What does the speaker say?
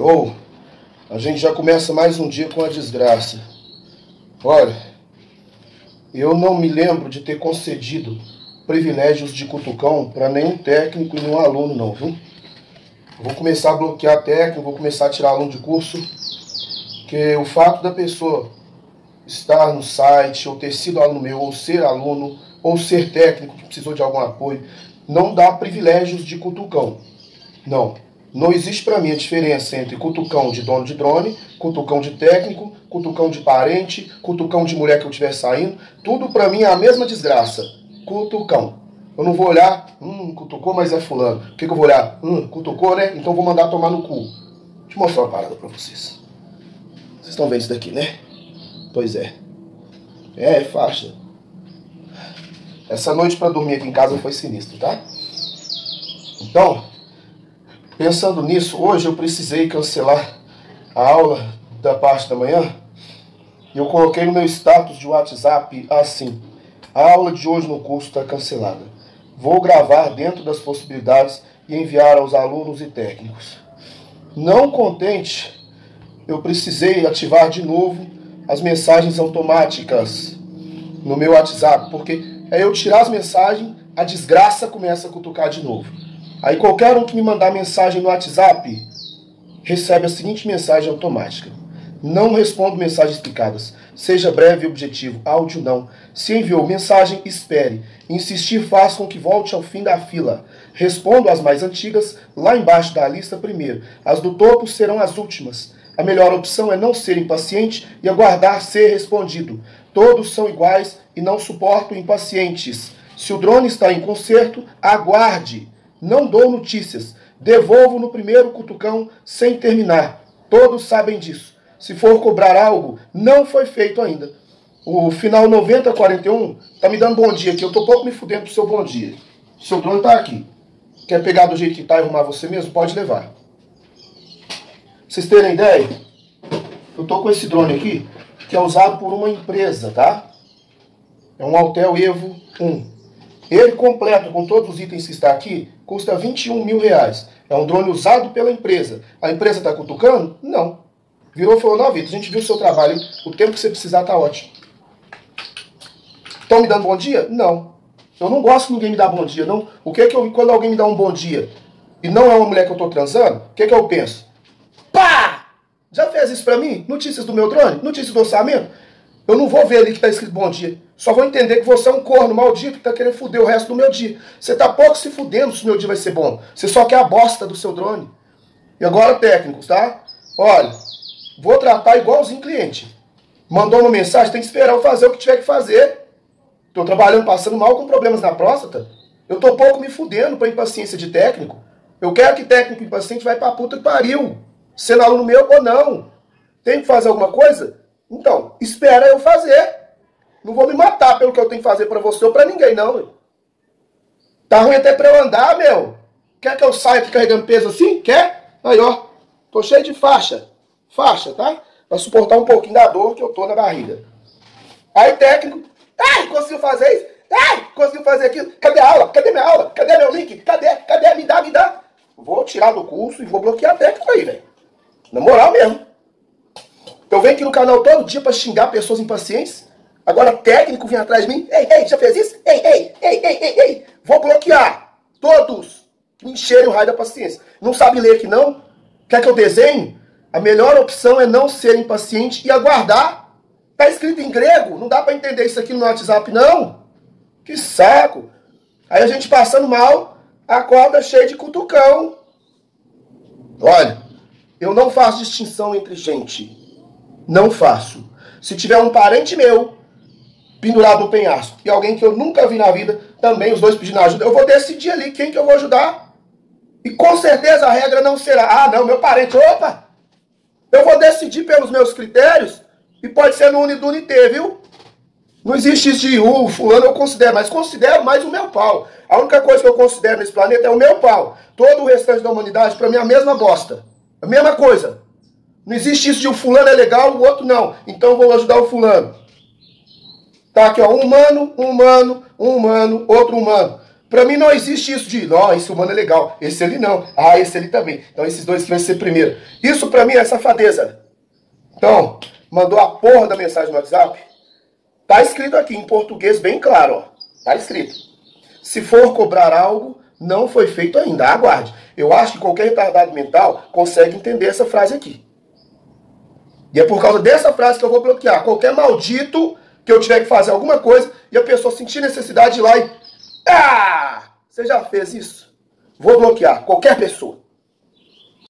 Ou a gente já começa mais um dia com a desgraça. Olha, eu não me lembro de ter concedido privilégios de cutucão para nenhum técnico e nenhum aluno não, viu? Vou começar a bloquear técnico, vou começar a tirar aluno de curso, que o fato da pessoa estar no site, ou ter sido aluno meu, ou ser aluno, ou ser técnico que precisou de algum apoio, não dá privilégios de cutucão. Não existe para mim a diferença entre cutucão de dono de drone, cutucão de técnico, cutucão de parente, cutucão de mulher que eu estiver saindo. Tudo para mim é a mesma desgraça. Cutucão. Eu não vou olhar, cutucou, mas é fulano. O que eu vou olhar? Cutucou, né? Então vou mandar tomar no cu. Deixa eu mostrar uma parada para vocês. Vocês estão vendo isso daqui, né? Pois é. É faixa. Essa noite para dormir aqui em casa foi sinistro, tá? Então, pensando nisso, hoje eu precisei cancelar a aula da parte da manhã. E eu coloquei no meu status de WhatsApp assim: a aula de hoje no curso está cancelada. Vou gravar dentro das possibilidades e enviar aos alunos e técnicos. Não contente, eu precisei ativar de novo as mensagens automáticas no meu WhatsApp, porque aí eu tirar as mensagens, a desgraça começa a cutucar de novo. Aí qualquer um que me mandar mensagem no WhatsApp recebe a seguinte mensagem automática: não respondo mensagens picadas. Seja breve e objetivo. Áudio não. Se enviou mensagem, espere. Insistir faz com que volte ao fim da fila. Respondo as mais antigas lá embaixo da lista primeiro. As do topo serão as últimas. A melhor opção é não ser impaciente e aguardar ser respondido. Todos são iguais e não suporto impacientes. Se o drone está em conserto, aguarde. Não dou notícias. Devolvo no primeiro cutucão sem terminar. Todos sabem disso. Se for cobrar algo, não foi feito ainda. O final 9041 tá me dando bom dia aqui. Eu tô pouco me fudendo pro seu bom dia. Seu drone tá aqui. Quer pegar do jeito que tá e arrumar você mesmo? Pode levar. Pra vocês terem ideia, eu tô com esse drone aqui, que é usado por uma empresa, tá? É um Autel Evo 1. Ele completo, com todos os itens que está aqui, custa R$21 mil. É um drone usado pela empresa. A empresa está cutucando? Não. Virou e falou: não, Vitor, a gente viu o seu trabalho, o tempo que você precisar está ótimo. Estão me dando bom dia? Não. Eu não gosto que ninguém me dá bom dia, não. Quando alguém me dá um bom dia e não é uma mulher que eu estou transando, o que eu penso? Pá! Já fez isso pra mim? Notícias do meu drone? Notícias do orçamento? Eu não vou ver ali que tá escrito bom dia. Só vou entender que você é um corno maldito que tá querendo foder o resto do meu dia. Você tá pouco se fudendo se o meu dia vai ser bom. Você só quer a bosta do seu drone. E agora, técnicos, tá? Olha, vou tratar igualzinho cliente. Mandou uma mensagem, tem que esperar eu fazer o que tiver que fazer. Tô trabalhando, passando mal com problemas na próstata. Eu tô pouco me fudendo pra impaciência de técnico. Eu quero que técnico impaciente vai pra puta que pariu. Sendo aluno meu ou não. Tem que fazer alguma coisa? Então, espera eu fazer. Não vou me matar pelo que eu tenho que fazer pra você ou pra ninguém, não. Tá ruim até pra eu andar, meu. Quer que eu saia aqui carregando peso assim? Quer? Aí, ó. Tô cheio de faixa. Faixa, tá? Pra suportar um pouquinho da dor que eu tô na barriga. Aí, técnico. Ai, conseguiu fazer isso? Ai, conseguiu fazer aquilo? Cadê a aula? Cadê minha aula? Cadê meu link? Cadê? Cadê? Me dá. Vou tirar do curso e vou bloquear técnico aí, velho. Na moral mesmo. Eu venho aqui no canal todo dia pra xingar pessoas impacientes. Agora técnico vem atrás de mim. Ei, já fez isso? Ei. Vou bloquear todos que me encherem o raio da paciência. Não sabe ler aqui não? Quer que eu desenhe? A melhor opção é não ser impaciente e aguardar. Tá escrito em grego. Não dá pra entender isso aqui no WhatsApp, não. Que saco. Aí a gente passando mal, acorda cheio de cutucão. Olha, eu não faço distinção entre gente. Não faço. Se tiver um parente meu pendurado no penhasco e alguém que eu nunca vi na vida, também os dois pedindo ajuda, eu vou decidir ali quem que eu vou ajudar. E com certeza a regra não será: ah, não, meu parente, opa! Eu vou decidir pelos meus critérios e pode ser no Unidunité, viu? Não existe isso de fulano eu considero, mas considero mais o meu pau. A única coisa que eu considero nesse planeta é o meu pau. Todo o restante da humanidade, pra mim, é a mesma bosta. A mesma coisa. Não existe isso de o fulano é legal, o outro não. Então eu vou ajudar o fulano. Tá aqui, ó, um humano, outro humano. Pra mim não existe isso de, não, esse humano é legal, esse ali não, ah, esse ali também. Então esses dois que vai ser primeiro. Isso pra mim é safadeza. Então, mandou a porra da mensagem no WhatsApp. Tá escrito aqui em português bem claro, ó. Tá escrito. Se for cobrar algo, não foi feito ainda. Aguarde. Eu acho que qualquer retardado mental consegue entender essa frase aqui. E é por causa dessa frase que eu vou bloquear qualquer maldito que eu tiver que fazer alguma coisa e a pessoa sentir necessidade de ir lá e... Ah! Você já fez isso? Vou bloquear qualquer pessoa.